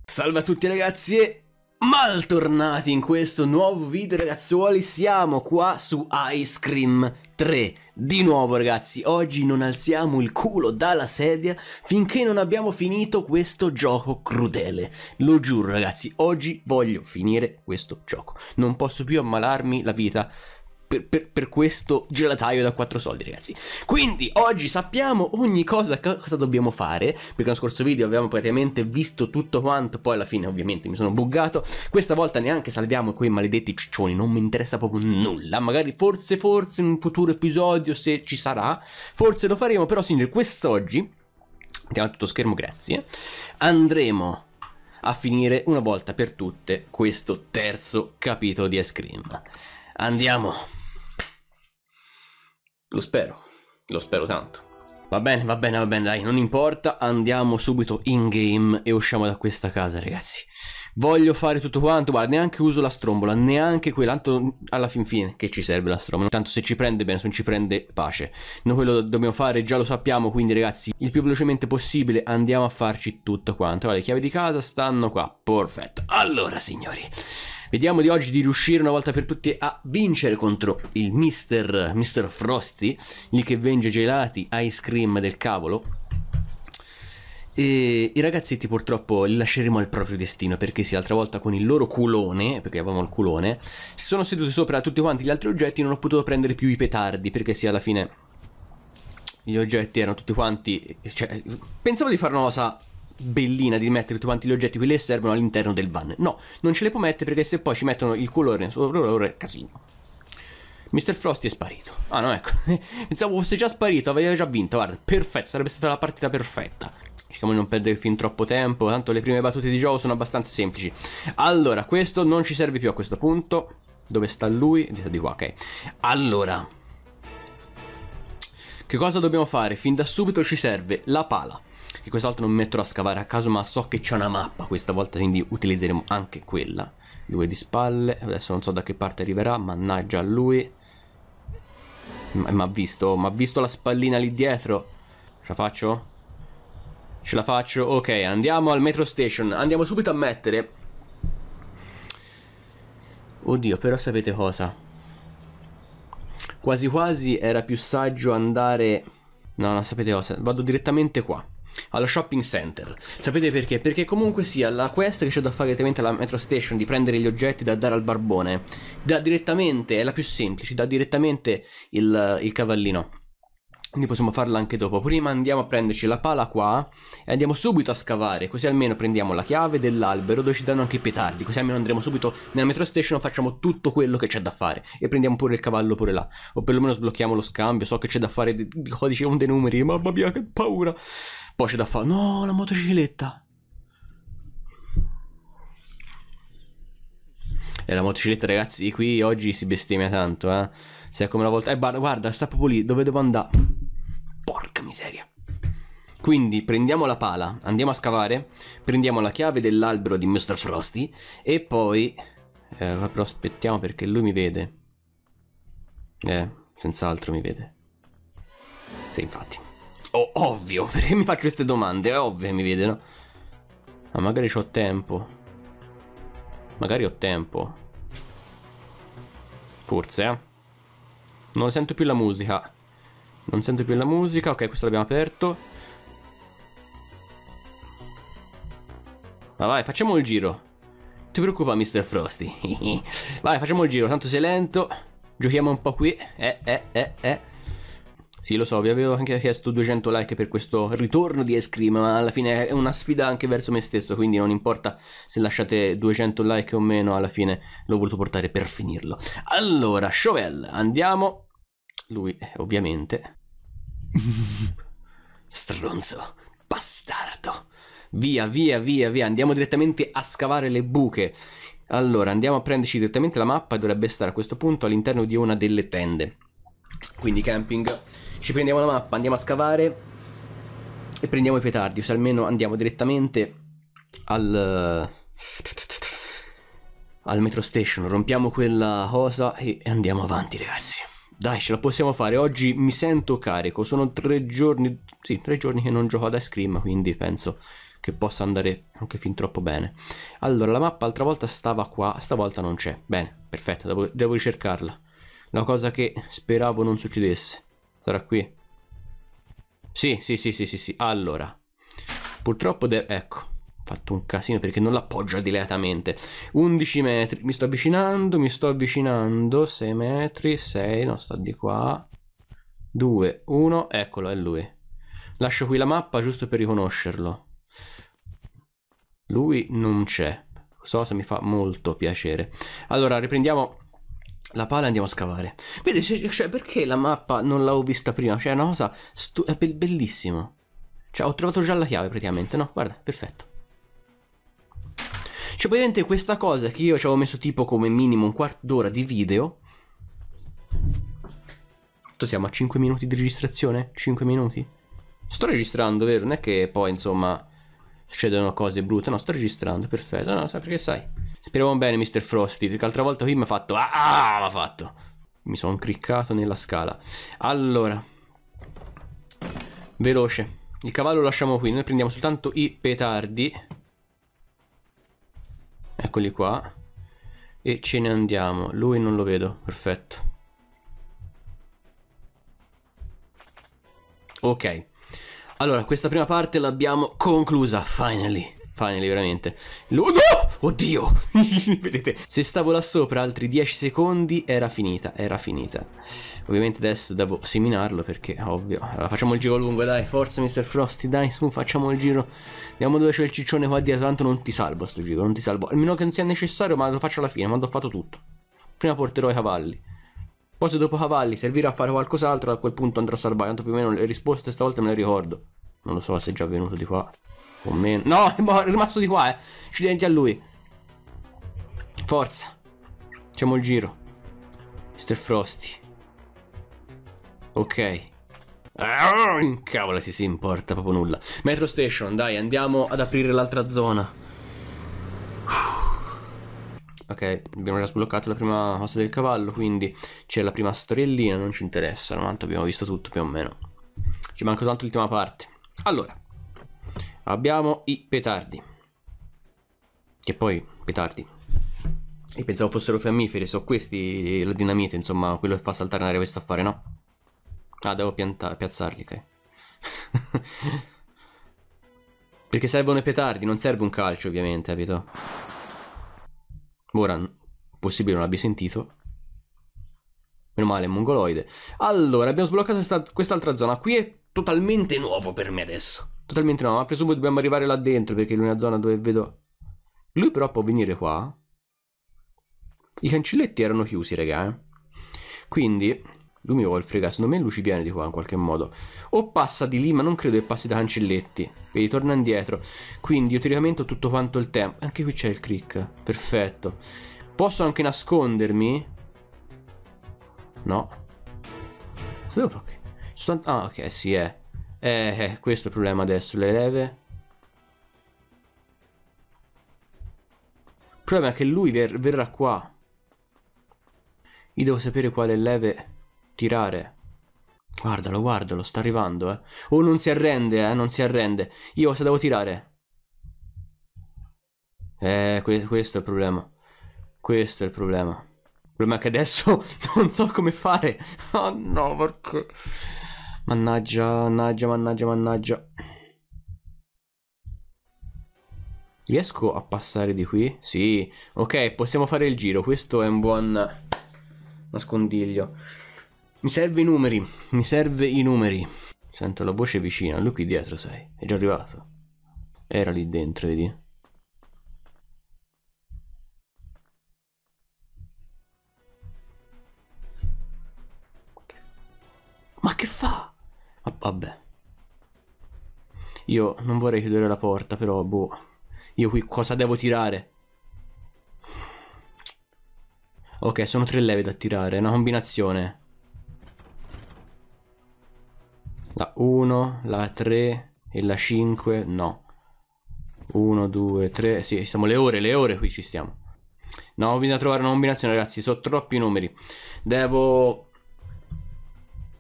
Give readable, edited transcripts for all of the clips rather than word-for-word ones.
Salve a tutti ragazzi e maltornati in questo nuovo video ragazzuoli. Siamo qua su Ice Cream 3. Di nuovo ragazzi, oggi non alziamo il culo dalla sedia finché non abbiamo finito questo gioco crudele. Lo giuro ragazzi, oggi voglio finire questo gioco. Non posso più ammalarmi la vita per questo gelataio da 4 soldi ragazzi. Quindi oggi sappiamo ogni cosa dobbiamo fare, perché nel scorso video abbiamo praticamente visto tutto quanto. Poi alla fine ovviamente mi sono buggato. Questa volta neanche salviamo quei maledetti ciccioni, non mi interessa proprio nulla. Magari forse in un futuro episodio, se ci sarà, forse lo faremo. Però signori, quest'oggi andiamo a tutto schermo, grazie. Andremo a finire una volta per tutte questo terzo capitolo di Ice Cream. Andiamo. Lo spero tanto. Va bene, dai, non importa. Andiamo subito in game e usciamo da questa casa, ragazzi. Voglio fare tutto quanto, guarda, neanche uso la strombola, neanche quella, tanto alla fin fine che ci serve la strombola. Tanto se ci prende bene, se non ci prende pace. Noi quello dobbiamo fare, già lo sappiamo, quindi ragazzi, il più velocemente possibile andiamo a farci tutto quanto. Allora, le chiavi di casa stanno qua, perfetto. Allora, signori, vediamo di oggi di riuscire una volta per tutte a vincere contro il Mr. Frosty, lì che vende gelati, ice cream del cavolo. E i ragazzetti purtroppo li lasceremo al proprio destino, perché sì, l'altra volta con il loro culone, perché avevamo il culone, si sono seduti sopra tutti quanti gli altri oggetti e non ho potuto prendere più i petardi, perché sì, alla fine gli oggetti erano tutti quanti, cioè, pensavo di fare una cosa bellina, di mettere tutti quanti gli oggetti, quelli che servono all'interno del van. No, non ce le può mettere, perché se poi ci mettono il colore sopra loro è casino. Mr. Frosty è sparito. Ah no, ecco, pensavo fosse già sparito, aveva già vinto, guarda, perfetto, sarebbe stata la partita perfetta. Cerchiamo di non perdere fin troppo tempo, tanto le prime battute di gioco sono abbastanza semplici. Allora, questo non ci serve più a questo punto. Dove sta lui? Di qua, ok. Allora, che cosa dobbiamo fare? Fin da subito ci serve la pala, che questa volta non mi metterò a scavare a caso, ma so che c'è una mappa questa volta, quindi utilizzeremo anche quella. 2 di spalle, adesso non so da che parte arriverà, mannaggia a lui. Ma ha visto la spallina lì dietro. Ce la faccio? Ce la faccio? Ok, andiamo al metro station. Andiamo subito a mettere. Oddio, però sapete cosa? Quasi quasi era più saggio andare... No, sapete cosa? Vado direttamente qua, allo shopping center. Sapete perché? Perché comunque sia la quest che c'è da fare direttamente alla metro station, di prendere gli oggetti da dare al barbone, dà direttamente, è la più semplice, dà direttamente il cavallino. Quindi possiamo farla anche dopo. Prima andiamo a prenderci la pala qua e andiamo subito a scavare, così almeno prendiamo la chiave dell'albero dove ci danno anche i petardi, così almeno andremo subito nella metro station, facciamo tutto quello che c'è da fare e prendiamo pure il cavallo pure là, o perlomeno sblocchiamo lo scambio. So che c'è da fare di codici con dei numeri, mamma mia che paura. Poi c'è da fare, no, la motocicletta. E la motocicletta ragazzi, qui oggi si bestemmia tanto, eh. Se è come una volta, guarda, sta proprio lì, dove devo andare? Porca miseria. Quindi prendiamo la pala, andiamo a scavare, prendiamo la chiave dell'albero di Mr. Frosty e poi però aspettiamo, perché lui mi vede. Senz'altro mi vede. Sì, infatti. Oh, ovvio, perché mi faccio queste domande? È ovvio che mi vede, no? Ma magari c'ho tempo. Magari ho tempo. Forse, non sento più la musica. Non sento più la musica. Ok, questo l'abbiamo aperto. Ma vai, facciamo il giro. Non ti preoccupa, Mr. Frosty. Vai, facciamo il giro, tanto sei lento. Giochiamo un po' qui. Sì, lo so, vi avevo anche chiesto 200 like per questo ritorno di Ice Cream, ma alla fine è una sfida anche verso me stesso, quindi non importa se lasciate 200 like o meno, alla fine l'ho voluto portare per finirlo. Allora, Chauvel, andiamo. Lui, ovviamente. Stronzo, bastardo. Via, andiamo direttamente a scavare le buche. Allora, andiamo a prenderci direttamente la mappa, dovrebbe stare a questo punto all'interno di una delle tende. Quindi camping. Ci prendiamo la mappa, andiamo a scavare e prendiamo i petardi, così almeno andiamo direttamente al metro station, rompiamo quella cosa e andiamo avanti ragazzi. Dai, ce la possiamo fare, oggi mi sento carico, sono 3 giorni, sì, 3 giorni che non gioco ad Ice Cream, quindi penso che possa andare anche fin troppo bene. Allora, la mappa l'altra volta stava qua, stavolta non c'è. Bene, perfetto, devo ricercarla. La cosa che speravo non succedesse. Sarà qui? Sì. Allora, purtroppo ecco, ho fatto un casino perché non l'appoggio dileatamente. 11 metri, mi sto avvicinando. 6 metri, 6, no, sta di qua. 2, 1, eccolo, è lui. Lascio qui la mappa giusto per riconoscerlo. Lui non c'è. Questa cosa mi fa molto piacere. Allora, riprendiamo la pala e andiamo a scavare. Vedi, cioè, perché la mappa non l'avevo vista prima? Cioè, è una cosa è bellissimo. Cioè, ho trovato già la chiave praticamente, no? Guarda, perfetto. Cioè, praticamente questa cosa che io ci avevo messo tipo come minimo un quarto d'ora di video. Siamo a 5 minuti di registrazione? 5 minuti? Sto registrando, vero? Non è che poi, insomma, succedono cose brutte. No, sto registrando, perfetto. No, sai perché sai. Speriamo bene, Mr. Frosty, perché l'altra volta qui mi ha fatto... m'ha fatto. Mi sono cliccato nella scala. Allora. Veloce. Il cavallo lo lasciamo qui. Noi prendiamo soltanto i petardi. Eccoli qua. E ce ne andiamo. Lui non lo vedo. Perfetto. Ok. Allora, questa prima parte l'abbiamo conclusa. Finally, veramente. No! Oddio! Vedete, se stavo là sopra altri 10 secondi era finita. Ovviamente adesso devo seminarlo perché, ovvio. Allora, facciamo il giro lungo, dai. Forza, Mr. Frosty, dai, su, facciamo il giro. Vediamo dove c'è il ciccione qua dietro. Tanto non ti salvo sto giro, non ti salvo. Almeno che non sia necessario, ma lo faccio alla fine, quando ho fatto tutto. Prima porterò i cavalli. Poi se dopo cavalli servirà a fare qualcos'altro, a quel punto andrò a salvare. Tanto più o meno le risposte stavolta me le ricordo. Non lo so se è già venuto di qua o meno. No, è rimasto di qua, accidenti a lui. Forza. Facciamo il giro, Mr. Frosty. Ok. Cavolo, si importa proprio nulla. Metro Station, dai, andiamo ad aprire l'altra zona. Ok, abbiamo già sbloccato la prima cosa del cavallo, quindi c'è la prima storiellina, non ci interessa, tanto abbiamo visto tutto più o meno. Ci manca soltanto l'ultima parte. Allora, abbiamo i petardi. Che poi, petardi. Io pensavo fossero fiammiferi, sono questi, la dinamite, insomma, quello che fa saltare un'aria questo affare, no? Ah, devo piazzarli, ok. Perché servono i petardi, non serve un calcio, ovviamente, capito? Ora, possibile non abbia sentito. Meno male, è mongoloide. Allora, abbiamo sbloccato quest'altra zona. Qui è totalmente nuovo per me adesso. Totalmente nuovo, ma presumo dobbiamo arrivare là dentro perché è l'unica zona dove vedo... Lui però può venire qua. I cancelletti erano chiusi, raga, Quindi... Lui mi vuole fregare, secondo me lui ci viene di qua in qualche modo. O passa di lì, ma non credo che passi da cancelletti. Vedi, torna indietro. Quindi io teoricamente ho tutto quanto il tempo. Anche qui c'è il click. Perfetto. Posso anche nascondermi? No. Cosa devo fare qui? Ah, ok, sì, è. Questo è il problema adesso. Le leve. Il problema è che lui verrà qua. Io devo sapere quale leve tirare. Guardalo, sta arrivando, Oh, non si arrende, non si arrende. Io cosa devo tirare? Questo è il problema. Questo è il problema. Il problema è che adesso non so come fare. Oh no, perché... Mannaggia. Riesco a passare di qui? Sì. Ok, possiamo fare il giro. Questo è un buon nascondiglio. Mi serve i numeri. Sento la voce vicina. Lui qui dietro, sai. È già arrivato. Era lì dentro, vedi? Ma che fa? Vabbè. Io non vorrei chiudere la porta, però, boh. Io qui cosa devo tirare? Ok, sono 3 leve da tirare. È una combinazione. La 1, la 3 e la 5. No. 1, 2, 3. Sì, siamo le ore qui ci stiamo. No, bisogna trovare una combinazione, ragazzi. Sono troppi numeri. Devo...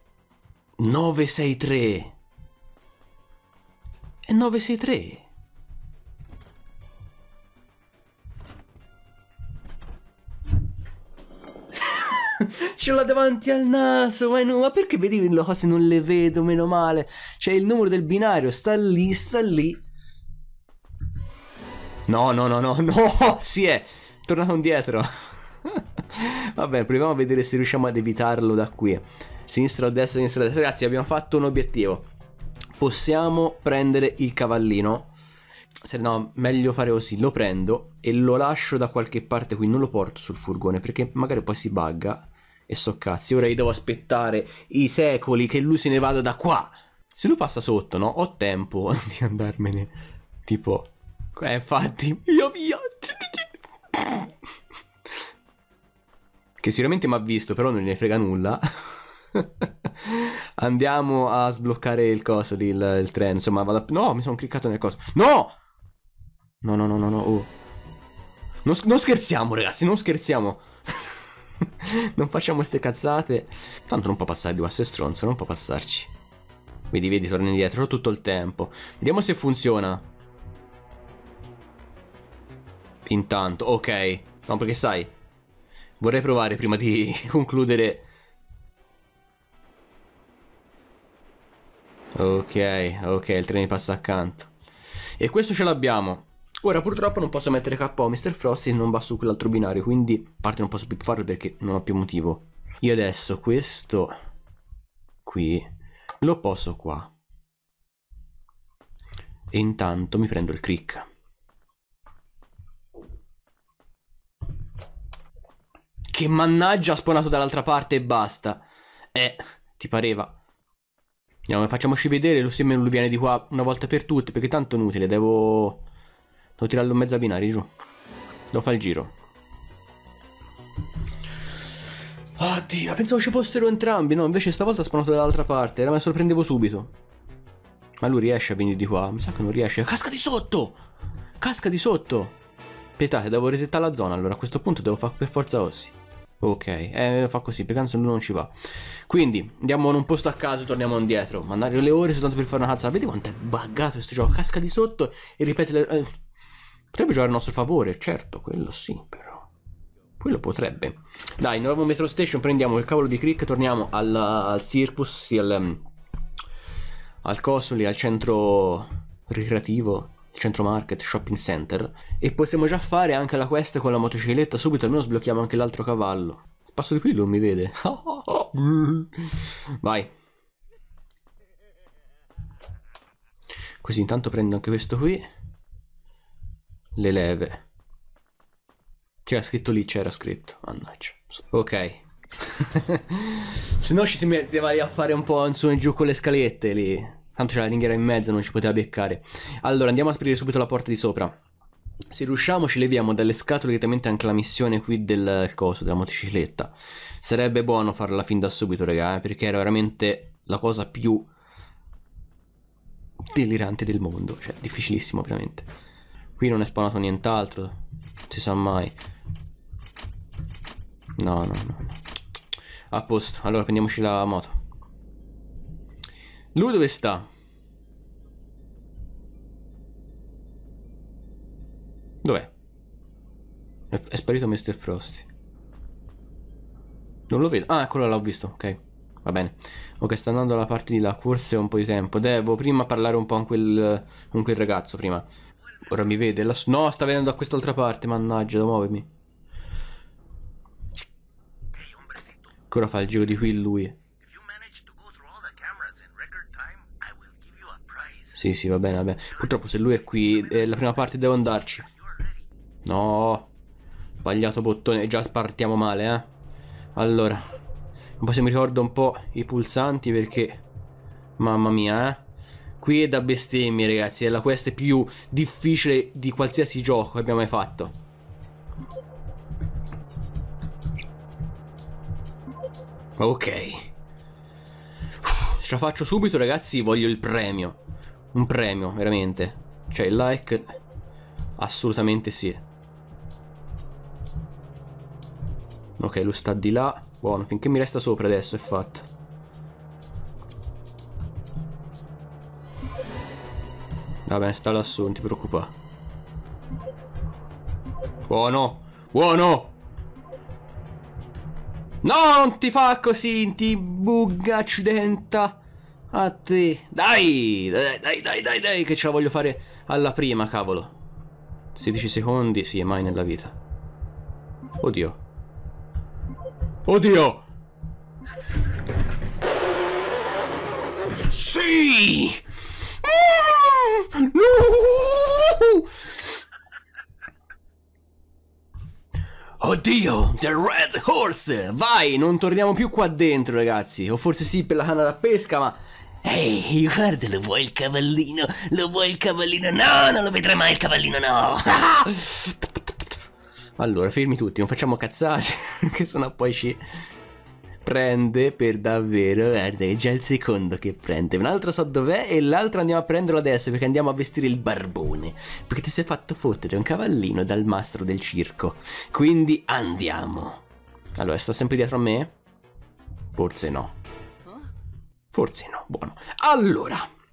963. È 963. Ce l'ho davanti al naso, ma, no, ma perché vedi le cose non le vedo, meno male. C'è il numero del binario, sta lì, sta lì. No, no, no, no, no, si è tornato indietro. Vabbè, proviamo a vedere se riusciamo ad evitarlo da qui. Sinistra o destra, sinistra o destra. Ragazzi, abbiamo fatto un obiettivo. Possiamo prendere il cavallino. Se no, meglio fare così. Lo prendo e lo lascio da qualche parte qui. Non lo porto sul furgone perché magari poi si bugga. E so cazzi, ora io devo aspettare i secoli che lui se ne vada da qua. Se lui passa sotto, no? Ho tempo di andarmene. Tipo... infatti, via. Che sicuramente mi ha visto, però non ne frega nulla. Andiamo a sbloccare il coso lì, il treno. Insomma, vado a... No, mi sono cliccato nel coso. No! No, no, no, no, no. Oh. Non scherziamo, ragazzi, non scherziamo. Non facciamo ste cazzate. Tanto non può passare di questo stronzo, non può passarci. Vedi, torna indietro tutto il tempo. Vediamo se funziona. Intanto, ok. No, perché sai, vorrei provare prima di concludere. Ok, il treno passa accanto. E questo ce l'abbiamo. Ora purtroppo non posso mettere KO Mr. Frosty, non va su quell'altro binario, quindi a parte non posso più farlo perché non ho più motivo. Io adesso questo qui lo poso qua. E intanto mi prendo il crick. Che mannaggia ha spawnato dall'altra parte e basta. Ti pareva. Andiamo, facciamoci vedere, lo semmeno lui viene di qua una volta per tutte, perché tanto è inutile, devo tirarlo in mezzo a binari, giù. Devo fare il giro. Oddio, pensavo ci fossero entrambi, no, invece stavolta ha spawnato dall'altra parte, me lo sorprendevo subito. Ma lui riesce a venire di qua? Mi sa che non riesce. Casca di sotto! Casca di sotto! Aspettate, devo resettare la zona, allora a questo punto devo fare per forza ossi. Ok, fa così, perché tanto non ci va. Quindi, andiamo in un posto a caso, torniamo indietro. Mandare le ore soltanto per fare una cazzata. Vedi quanto è buggato questo gioco. Casca di sotto e ripete le... potrebbe giocare a nostro favore, certo, quello sì, però. Quello potrebbe. Dai, nuovo metro station, prendiamo il cavolo di crick, torniamo al circus, sì, al coso lì, al centro ricreativo. Centro market, shopping center. E possiamo già fare anche la quest con la motocicletta subito, almeno sblocchiamo anche l'altro cavallo. Passo di qui, lui mi vede. Vai. Così intanto prendo anche questo qui. Le leve. C'era scritto lì, c'era scritto. Mannaggia. Ok. Se no ci si metteva lì a fare un po' in su e giù con le scalette lì. Tanto c'è la ringhiera in mezzo, non ci poteva beccare. Allora andiamo a aprire subito la porta di sopra. Se riusciamo ci leviamo dalle scatole direttamente anche la missione qui del coso, della motocicletta. Sarebbe buono farla fin da subito, raga, perché era veramente la cosa più delirante del mondo. Cioè, difficilissimo, veramente. Qui non è spawnato nient'altro. Non si sa mai. No. A posto, allora prendiamoci la moto. Lui dove sta? Dov'è? È sparito Mr. Frosty. Non lo vedo. Ah, eccolo, l'ho visto. Ok, va bene. Ok, sta andando dalla parte di là. Forse ho un po' di tempo. Devo prima parlare un po' con quel ragazzo prima. Ora mi vede. No, sta venendo da quest'altra parte. Mannaggia, devo muovermi. Ancora fa il giro di qui lui. Sì, va bene. Purtroppo se lui è qui, la prima parte devo andarci. No, sbagliato bottone, già partiamo male, eh. Allora, un po' se mi ricordo un po' i pulsanti perché, mamma mia, qui è da bestemmie, ragazzi, è la quest più difficile di qualsiasi gioco che abbiamo mai fatto. Ok. Ce la faccio subito, ragazzi, voglio il premio. Un premio, veramente. Cioè, il like, assolutamente sì. Ok, lui sta di là. Buono, finché mi resta sopra adesso è fatta. Vabbè, sta lassù, non ti preoccupare. Buono, buono. No, non ti fa così, ti bugga, accidenta. A te. Dai, dai, che ce la voglio fare alla prima, cavolo. 16 secondi, sì, mai nella vita. Oddio. Oddio! Sì! No! Oddio, The Red Horse! Vai, non torniamo più qua dentro, ragazzi. O forse sì per la canna da pesca, ma... Ehi, guarda, lo vuoi il cavallino? Lo vuoi il cavallino? No, non lo vedrai mai il cavallino, no! Allora, fermi tutti, non facciamo cazzate, che sennò poi ci prende per davvero. Guarda, è già il secondo che prende. Un altro so dov'è e l'altro andiamo a prenderlo adesso perché andiamo a vestire il barbone. Perché ti sei fatto fottere un cavallino dal mastro del circo. Quindi andiamo. Allora, sta sempre dietro a me? Forse no. Forse no, buono. Allora,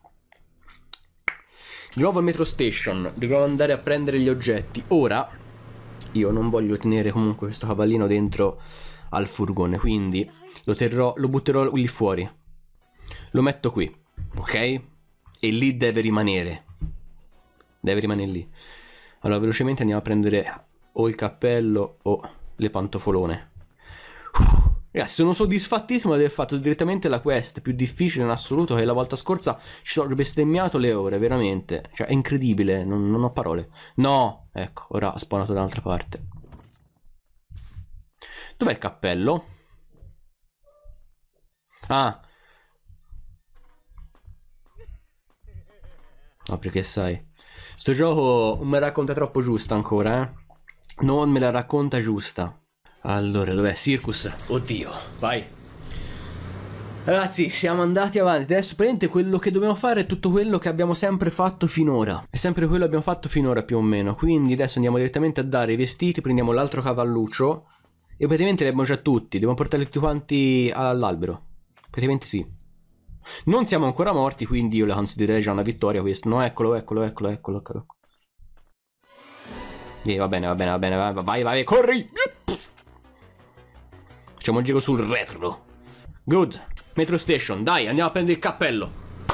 di nuovo al metro station. Dobbiamo andare a prendere gli oggetti. Ora, io non voglio tenere comunque questo cavallino dentro al furgone, quindi lo butterò lì fuori. Lo metto qui, ok? E lì deve rimanere. Deve rimanere lì. Allora, velocemente andiamo a prendere o il cappello o le pantofolone. Ragazzi, sono soddisfattissimo di aver fatto direttamente la quest più difficile in assoluto, che la volta scorsa ci sono bestemmiato le ore, veramente. Cioè, è incredibile, non ho parole. No! Ecco, ora ha spawnato da un'altra parte. Dov'è il cappello? Ah. No, perché sai, sto gioco non me la racconta troppo giusta ancora, eh. Non me la racconta giusta. Allora, dov'è? Circus. Oddio, vai. Ragazzi, siamo andati avanti. Adesso praticamente quello che dobbiamo fare è tutto quello che abbiamo sempre fatto finora. È sempre quello che abbiamo fatto finora più o meno. Quindi adesso andiamo direttamente a dare i vestiti. Prendiamo l'altro cavalluccio. E praticamente li abbiamo già tutti. Dobbiamo portarli tutti quanti all'albero. Praticamente sì. Non siamo ancora morti, quindi io la considererei già una vittoria questo. No, eccolo. Va bene, vai, corri! Facciamo un giro sul retro. Good. Metro station, dai, andiamo a prendere il cappello.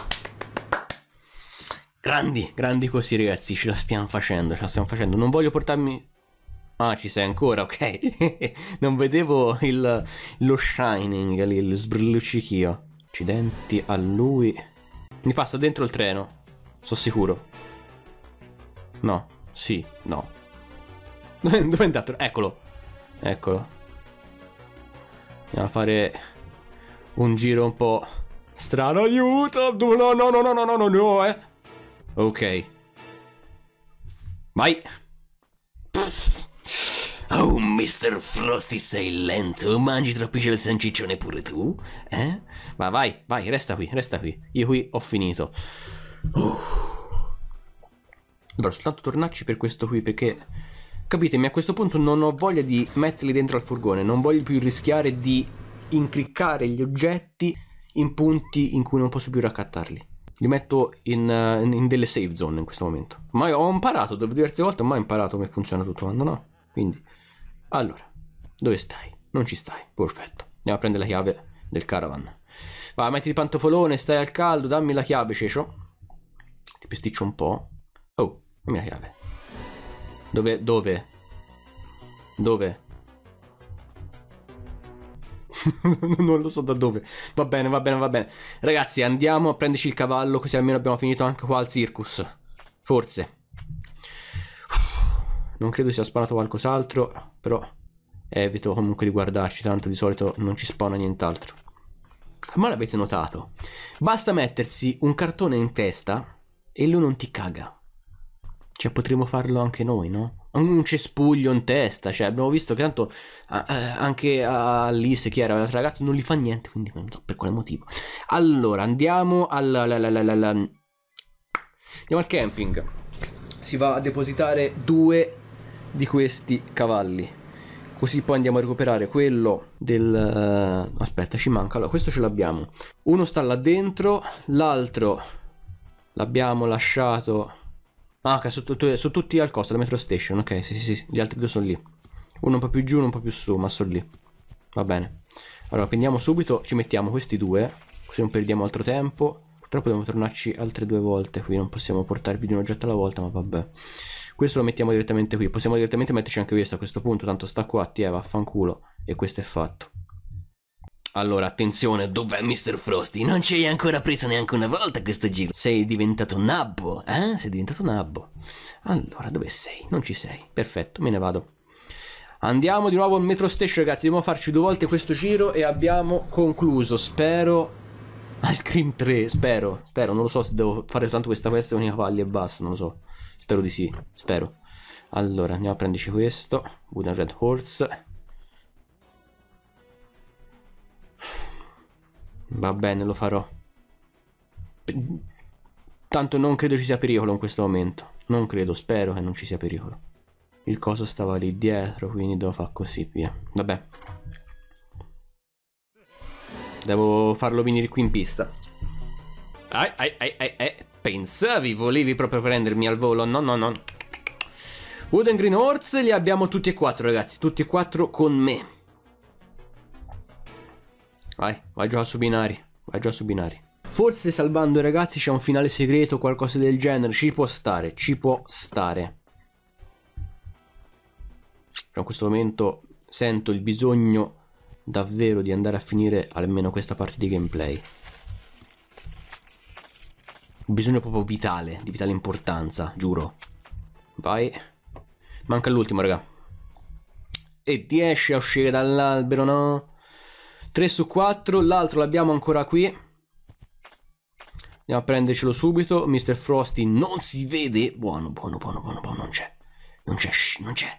Grandi così, ragazzi, ce la stiamo facendo, Non voglio portarmi... Ah, ci sei ancora, ok. Non vedevo lo shining lì, il sbrilluccichio. Accidenti a lui. Mi passa dentro il treno, sono sicuro. No, sì, no. Dove è andato? Eccolo. Andiamo a fare un giro un po' strano. Aiuto! No, Ok. Vai. Oh, Mr. Frosty, sei lento. Mangi troppi cieli salsiccione pure tu? Ma vai, resta qui. Io qui ho finito. Dovrò soltanto tornarci per questo qui, perché... Capitemi, a questo punto non ho voglia di metterli dentro al furgone. Non voglio più rischiare di incriccare gli oggetti in punti in cui non posso più raccattarli. Li metto in delle save zone in questo momento. Ma ho imparato, diverse volte ho mai imparato come funziona tutto quanto, no? Quindi, allora, dove stai? Non ci stai, perfetto. Andiamo a prendere la chiave del caravan. Vai, metti il pantofolone, stai al caldo, dammi la chiave, Cecio. Ti pesticcio un po'. Oh, dammi la chiave. Dove? Non lo so da dove. Va bene. Ragazzi, andiamo a prenderci il cavallo, così almeno abbiamo finito anche qua al circus. Forse. Non credo sia spawnato qualcos'altro, però evito comunque di guardarci, tanto di solito non ci spawna nient'altro. Ma l'avete notato? Basta mettersi un cartone in testa e lui non ti caga. Cioè, potremmo farlo anche noi, no? Un cespuglio in testa. Cioè, abbiamo visto che tanto anche a Alice, chi era l'altra ragazza, non gli fa niente, quindi non so per quale motivo. Allora, andiamo al camping. Si va a depositare 2 di questi cavalli. Così poi andiamo a recuperare quello del... aspetta, ci manca. Allora, questo ce l'abbiamo. Uno sta là dentro, l'altro l'abbiamo lasciato... Ah, ok, sono tutti al costo, la metro station. Ok, sì, gli altri 2 sono lì. Uno un po' più giù, uno un po' più su, ma sono lì. Va bene. Allora prendiamo subito, ci mettiamo questi due, così non perdiamo altro tempo. Purtroppo dobbiamo tornarci altre 2 volte, qui non possiamo portarvi di un oggetto alla volta, ma vabbè. Questo lo mettiamo direttamente qui, possiamo direttamente metterci anche questo a questo punto, tanto sta qua, vaffanculo, e questo è fatto. Allora, attenzione, dov'è Mr. Frosty? Non ci hai ancora preso neanche una volta questo giro. Sei diventato nabbo, eh? Sei diventato nabbo. Allora, dove sei? Non ci sei. Perfetto, me ne vado. Andiamo di nuovo al Metro Station, ragazzi. Dobbiamo farci 2 volte questo giro e abbiamo concluso. Spero... Ice Cream 3, spero. Non lo so se devo fare soltanto questa quest con i cavalli e basta, non lo so. Spero di sì, spero. Allora, andiamo a prenderci questo. Wooden Red Horse. Va bene, lo farò. Tanto non credo ci sia pericolo in questo momento. Non credo, spero che non ci sia pericolo. Il coso stava lì dietro, quindi devo fare così, via. Vabbè. Devo farlo venire qui in pista. Pensavi, volevi proprio prendermi al volo? No, no, no. Wooden Green Horse li abbiamo tutti e 4, ragazzi. Tutti e 4 con me. Vai già su binari. Vai già su binari. Forse salvando i ragazzi c'è un finale segreto o qualcosa del genere. Ci può stare, ci può stare. Però in questo momento sento il bisogno davvero di andare a finire almeno questa parte di gameplay. Un bisogno proprio vitale, di vitale importanza, giuro. Vai. Manca l'ultimo, raga. E riesce a uscire dall'albero, no? 3 su 4, l'altro l'abbiamo ancora qui. Andiamo a prendercelo subito. Mr. Frosty non si vede. Buono, non c'è. Non c'è.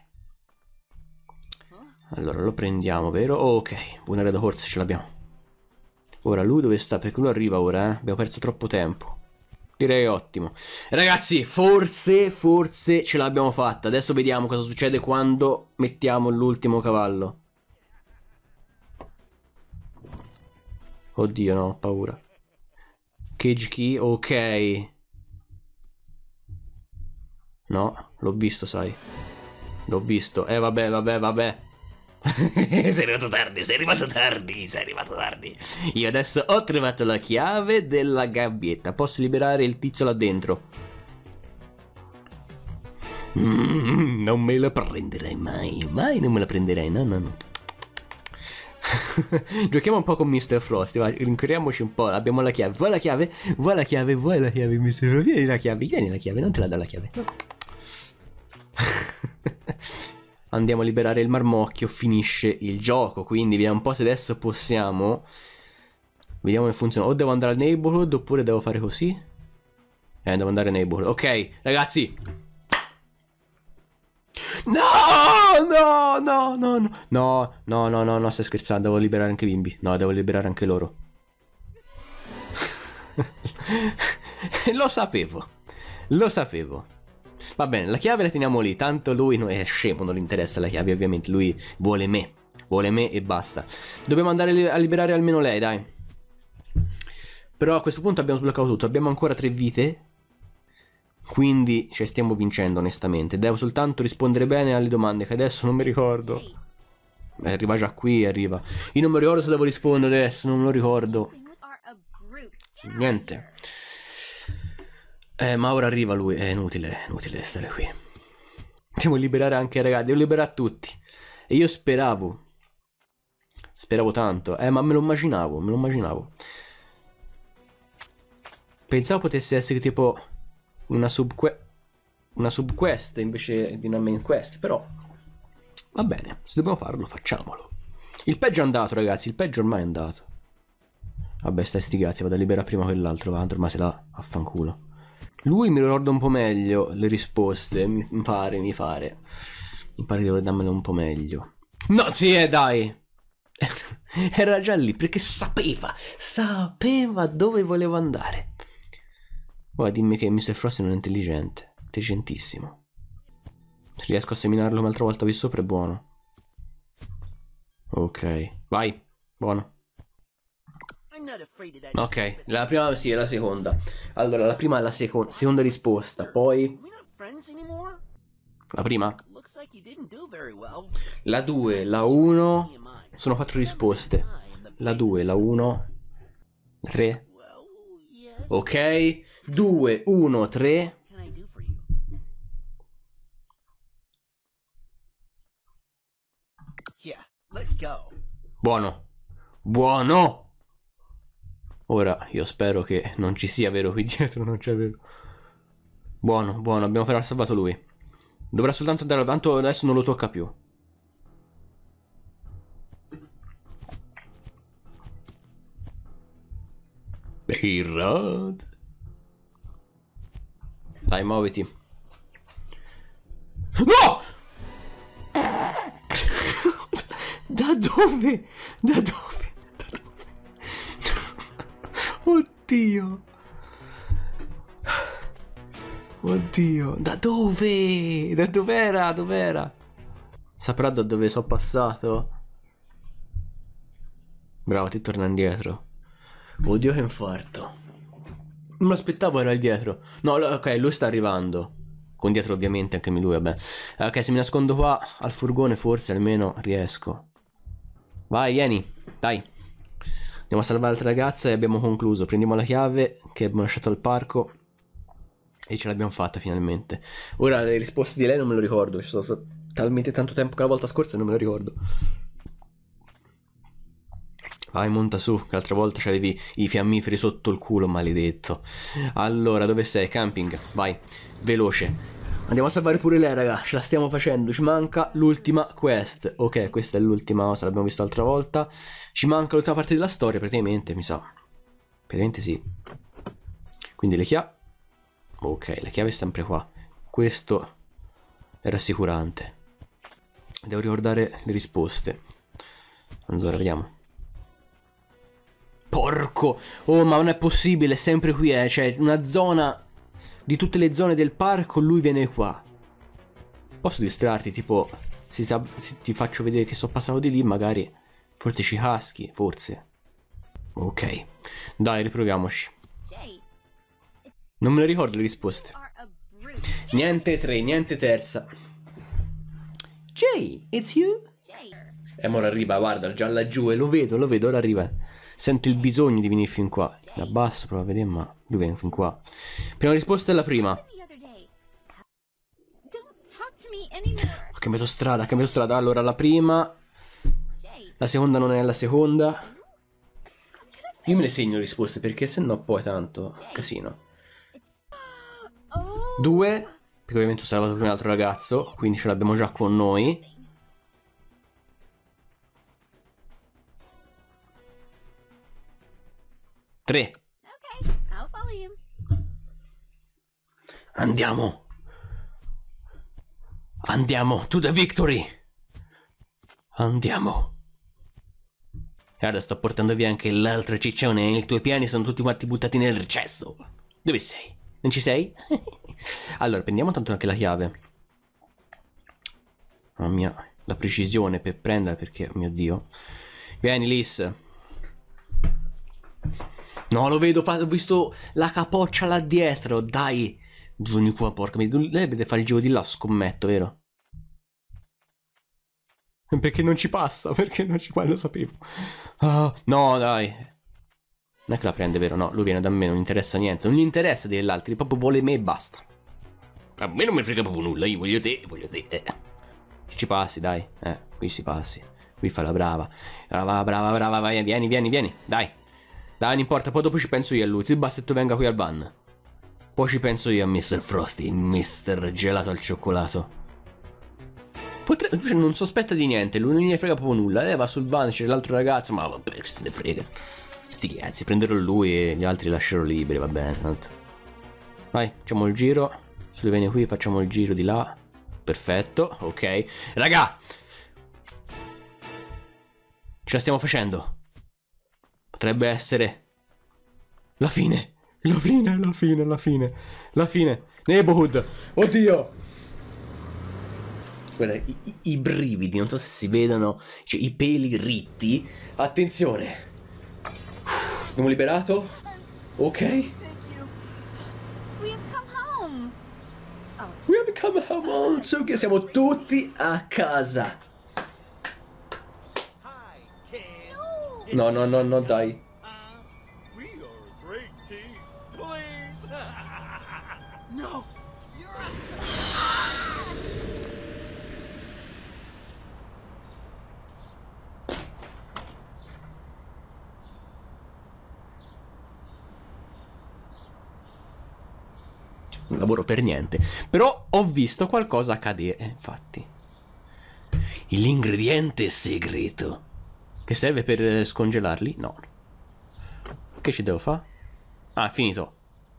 Allora lo prendiamo, vero? Ok, buona Red Horse ce l'abbiamo. Ora lui dove sta? Perché lui arriva ora, eh? Abbiamo perso troppo tempo. Direi ottimo. Ragazzi, forse ce l'abbiamo fatta. Adesso vediamo cosa succede quando mettiamo l'ultimo cavallo. Oddio, no, ho paura. Cage key, ok. No, l'ho visto, sai. L'ho visto. Vabbè. Sei arrivato tardi. Io adesso ho trovato la chiave della gabbietta. Posso liberare il tizio là dentro. Non me la prenderai mai. Mai non me la prenderai, no. Giochiamo un po' con Mr. Frosty, va, rincorriamoci un po'. Abbiamo la chiave. Vuoi la chiave, Mr. Frosty? Vieni la chiave, non te la do la chiave. No. Andiamo a liberare il marmocchio, finisce il gioco. Quindi vediamo un po' se adesso possiamo. Vediamo come funziona. O devo andare al neighborhood oppure devo fare così. Devo andare al neighborhood. Ok, ragazzi. No, stai scherzando, devo liberare anche i bimbi. No, devo liberare anche loro. Lo sapevo. Va bene, la chiave la teniamo lì. Tanto lui non è scemo, non gli interessa la chiave, ovviamente. Lui vuole me e basta. Dobbiamo andare a liberare almeno lei, dai. Però a questo punto abbiamo sbloccato tutto. Abbiamo ancora 3 vite. Quindi stiamo vincendo onestamente. Devo soltanto rispondere bene alle domande che adesso non mi ricordo. Arriva già qui, arriva. Io non mi ricordo se devo rispondere adesso, non me lo ricordo. Niente. Ma ora arriva lui. È inutile stare qui. Devo liberare anche i ragazzi. Devo liberare tutti. E io speravo tanto. Ma me lo immaginavo. Pensavo potesse essere tipo una subquest invece di una main quest. Però va bene, se dobbiamo farlo facciamolo. Il peggio è andato, ragazzi. Il peggio ormai è andato. Vabbè, stai sti cazzi, vado a liberare prima quell'altro. Va, ormai se l'ha, affanculo. Lui mi ricorda un po' meglio le risposte. Mi pare di ricordarmelo un po' meglio. No, sì, dai. Era già lì perché sapeva dove volevo andare. Poi dimmi che Mr. Frosty non è intelligentissimo. Se riesco a seminarlo come l'altra volta qui sopra è buono. Ok, vai, buono. Ok, la prima sì, è la seconda. Allora, la prima è la seconda risposta. Poi la prima? La 2, la 1. Sono 4 risposte. La 2, la 1. 3. Ok. 2, 1, 3. Buono. Buono. Ora io spero che non ci sia, vero, qui dietro, non c'è, vero. Buono, buono, abbiamo salvato lui. Dovrà soltanto andare, tanto adesso non lo tocca più. Rod. Dai, muoviti. No! Da dove? Da dove? Da dove? Oddio. Oddio. Da dove? Da dov'era? Dov'era? Saprà da dove sono passato? Bravo, ti torna indietro. Oddio che infarto. Non mi aspettavo era il dietro. No, ok, lui sta arrivando. Con dietro ovviamente anche lui, vabbè. Ok, se mi nascondo qua al furgone forse almeno riesco. Vai, vieni, dai. Andiamo a salvare l'altra ragazza e abbiamo concluso. Prendiamo la chiave che abbiamo lasciato al parco. E ce l'abbiamo fatta finalmente. Ora le risposte di lei non me lo ricordo. Ci sono stato talmente tanto tempo che la volta scorsa non me lo ricordo. Vai, monta su, che l'altra volta c'avevi i fiammiferi sotto il culo, maledetto. Allora, dove sei? Camping, vai, veloce. Andiamo a salvare pure lei, raga, ce la stiamo facendo. Ci manca l'ultima quest. Ok, questa è l'ultima cosa, l'abbiamo vista l'altra volta. Ci manca l'ultima parte della storia, praticamente, mi sa. Praticamente sì. Quindi le chiavi. Ok, la chiave è sempre qua. Questo è rassicurante. Devo ricordare le risposte. Allora, vediamo. Porco! Oh, ma non è possibile, è sempre qui, cioè, una zona... Di tutte le zone del parco, lui viene qua. Posso distrarti, tipo... Se ti faccio vedere che sono passato di lì, magari... Forse ci caschi, forse. Ok. Dai, riproviamoci. Non me le ricordo le risposte. Niente 3, niente terza. Jay, it's you? E ora arriva, guarda, già laggiù, e lo vedo, ora arriva. Sente il bisogno di venire fin qua. Da basso, prova a vedere, ma lui viene fin qua. Prima risposta è la prima. Ho cambiato strada. Allora, la prima. La seconda non è la seconda. Io me le segno le risposte, perché sennò poi tanto casino. 2, perché ovviamente ho salvato prima l'altro ragazzo, quindi ce l'abbiamo già con noi. 3. Andiamo. Andiamo to the victory. Andiamo. Guarda, sto portando via anche l'altro ciccione e i tuoi piani sono tutti quanti buttati nel recesso. Dove sei? Non ci sei? Allora, prendiamo tanto anche la chiave. Mamma mia, la precisione per prenderla perché, oh mio Dio. Vieni, Liz. No, lo vedo, ho visto la capoccia là dietro, dai. Giugno qua, porca. Lei deve fare il giro di là, scommetto, vero? Perché non ci passa, perché non ci... Qua lo sapevo. Oh, no, dai. Non è che la prende, vero? No, lui viene da me, non gli interessa niente. Non gli interessa degli altri, proprio vuole me e basta. A me non mi frega proprio nulla, io voglio te. Ci passi, dai. Qui si passi. Qui fa la brava. Brava, vai, vieni, dai. Dai, non importa, poi dopo ci penso io a lui. Ti basta che tu venga qui al van. Poi ci penso io a Mr. Frosty, Mr. Gelato al cioccolato. Cioè, non sospetta di niente, lui non gli frega proprio nulla. Lei va sul van, c'è l'altro ragazzo, ma vabbè, che se ne frega. Sti cazzi, prenderò lui e gli altri lascerò liberi, va bene, tanto. Vai, facciamo il giro. Se lui viene qui, facciamo il giro di là. Perfetto, ok. Raga! Ce la stiamo facendo. Potrebbe essere la fine. La fine. Neighborhood. Oddio. Guarda, i brividi, non so se si vedono, cioè i peli ritti. Attenzione. Abbiamo liberato. Ok. We have come home also, che siamo tutti a casa. No, no, no, no, dai. We are a great team. Please. No. Non lavoro per niente. Però ho visto qualcosa accadere, infatti. L'ingrediente segreto. Che serve per scongelarli? No. Che ci devo fare? Ah, finito.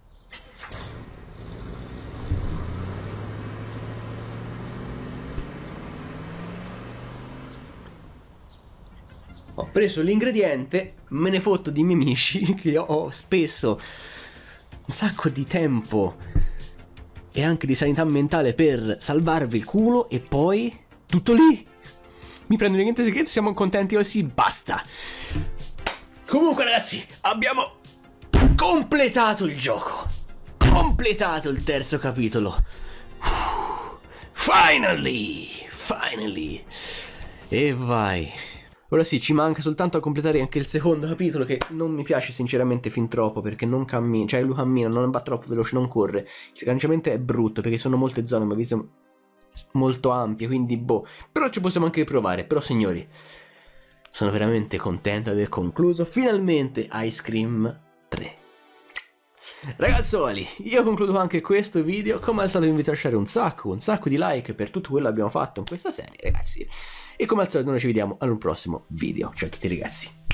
Ho preso l'ingrediente, me ne fotto di miei amici che ho spesso un sacco di tempo e anche di sanità mentale per salvarvi il culo e poi tutto lì. Mi prendo l'ingrediente segreto, siamo contenti così, basta. Comunque ragazzi, abbiamo completato il gioco. Completato il terzo capitolo. Finally! Finally! E vai. Ora sì, ci manca soltanto a completare anche il secondo capitolo, che non mi piace sinceramente fin troppo, perché non cammina, cioè lui cammina, non va troppo veloce, non corre. Il scancamento è brutto, perché sono molte zone, ma visto molto ampie, quindi boh. Però ci possiamo anche provare. Però signori, sono veramente contento di aver concluso finalmente Ice Cream 3. Ragazzoli, io concludo anche questo video. Come al solito vi invito a lasciare un sacco di like per tutto quello che abbiamo fatto in questa serie, ragazzi. E come al solito noi ci vediamo al prossimo video. Ciao a tutti ragazzi.